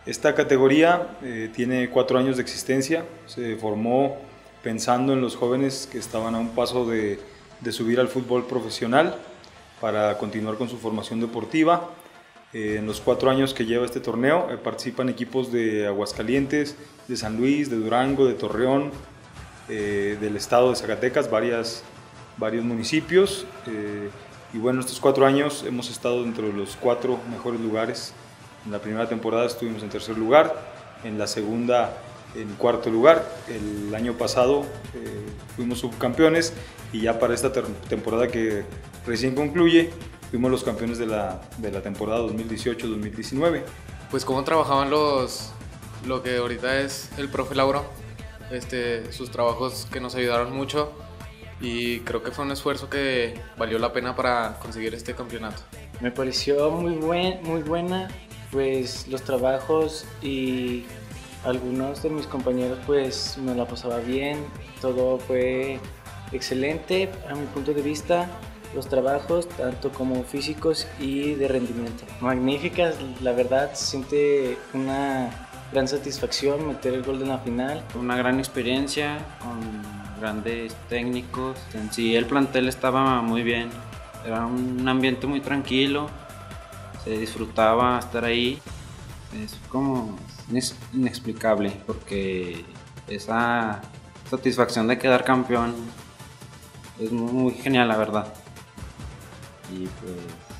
Esta categoría tiene 4 años de existencia, se formó pensando en los jóvenes que estaban a un paso de subir al fútbol profesional para continuar con su formación deportiva. En los 4 años que lleva este torneo participan equipos de Aguascalientes, de San Luis, de Durango, de Torreón, del estado de Zacatecas, varios municipios. Y bueno, estos 4 años hemos estado dentro de los 4 mejores lugares. En la primera temporada estuvimos en tercer lugar, en la segunda en cuarto lugar. El año pasado fuimos subcampeones y ya para esta temporada que recién concluye fuimos los campeones de la temporada 2018-2019. Pues cómo trabajaban lo que ahorita es el profe Lauro, sus trabajos que nos ayudaron mucho y creo que fue un esfuerzo que valió la pena para conseguir este campeonato. Me pareció muy buena, pues los trabajos y algunos de mis compañeros pues me la pasaba bien, todo fue excelente a mi punto de vista, los trabajos tanto como físicos y de rendimiento. Magníficas, la verdad se siente una gran satisfacción meter el gol de la final. Una gran experiencia con grandes técnicos, en sí el plantel estaba muy bien, era un ambiente muy tranquilo, se disfrutaba estar ahí, es como inexplicable porque esa satisfacción de quedar campeón es muy genial, la verdad. Y pues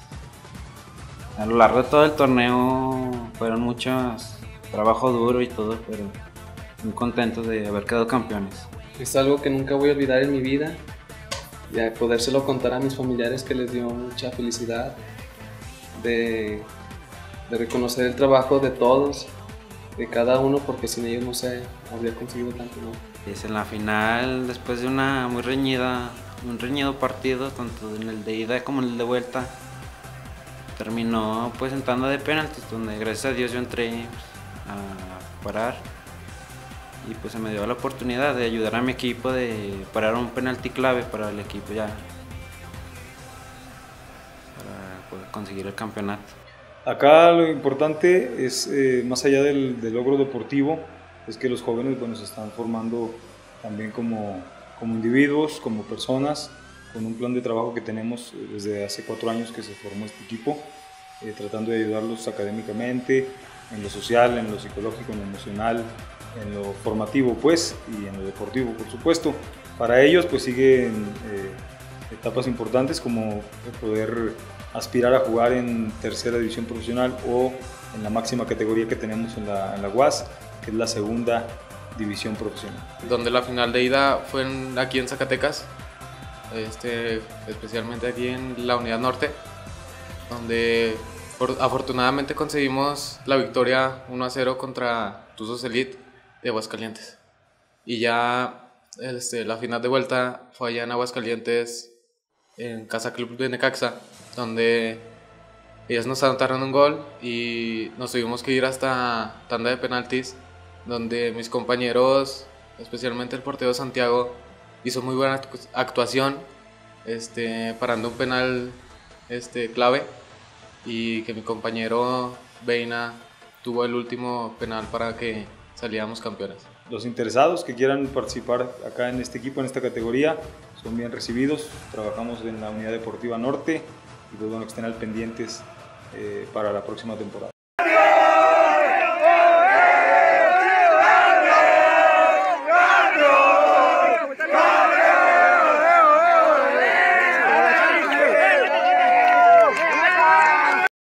a lo largo de todo el torneo fueron muchos trabajo duro y todo, pero muy contentos de haber quedado campeones. Es algo que nunca voy a olvidar en mi vida y a podérselo contar a mis familiares que les dio mucha felicidad de reconocer el trabajo de todos, de cada uno, porque sin ellos no se habría conseguido tanto, ¿no? Es en la final, después de un reñido partido, tanto en el de ida como en el de vuelta, terminó pues en tanda de penaltis, donde gracias a Dios yo entré a parar y pues se me dio la oportunidad de ayudar a mi equipo de parar un penalti clave para el equipo ya, para poder conseguir el campeonato. Acá lo importante es, más allá del logro deportivo, es que los jóvenes se están formando también como individuos, como personas, con un plan de trabajo que tenemos desde hace 4 años que se formó este equipo, tratando de ayudarlos académicamente, en lo social, en lo psicológico, en lo emocional, en lo formativo pues, y en lo deportivo por supuesto. Para ellos pues siguen etapas importantes como poder aspirar a jugar en tercera división profesional o en la máxima categoría que tenemos en la UAS, que es la segunda división profesional. Donde la final de ida fue aquí en Zacatecas, especialmente aquí en la Unidad Norte, donde afortunadamente conseguimos la victoria 1-0 contra Tuzos Elite de Aguascalientes. Y ya la final de vuelta fue allá en Aguascalientes, en Casa Club de Necaxa, donde ellos nos anotaron un gol y nos tuvimos que ir hasta tanda de penaltis, donde mis compañeros, especialmente el portero Santiago, hizo muy buena actuación, parando un penal clave, y que mi compañero Beina tuvo el último penal para que saliéramos campeones. Los interesados que quieran participar acá en este equipo, en esta categoría, son bien recibidos. Trabajamos en la Unidad Deportiva Norte y pues bueno, que estén al pendientes para la próxima temporada.